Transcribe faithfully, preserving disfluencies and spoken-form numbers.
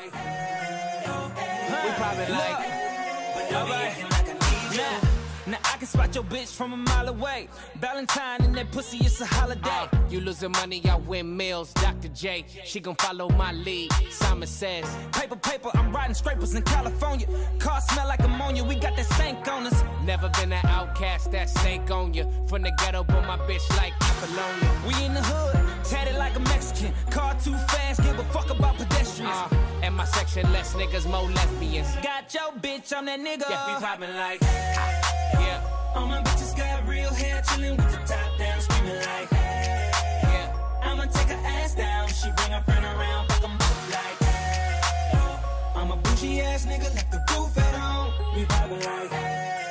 like, we poppin' like, but don't be acting like I need you. Now I can spot your bitch from a mile away. Valentine and that pussy, it's a holiday. Uh, you losing money, I win meals. Doctor J, she gon' follow my lead. Simon says, paper, paper, I'm riding scrapers in California. Car smell like ammonia, we got that stank on us. Never been an outcast, that stank on you. From the ghetto, but my bitch like Apollonia. We in the hood, tatted like a Mexican. Car too fast, give a fuck about pedestrians. Uh, and my section, less niggas, more lesbians. Got your bitch, I'm that nigga. Yeah, We poppin' like, yeah. all my bitches got real hair, chillin' with the top down, screaming like, hey. Yeah. I'ma take her ass down, she bring her friend around, fuck 'em both like, hey. I'm a bougie ass nigga, left the roof at home. We poppin' like, hey.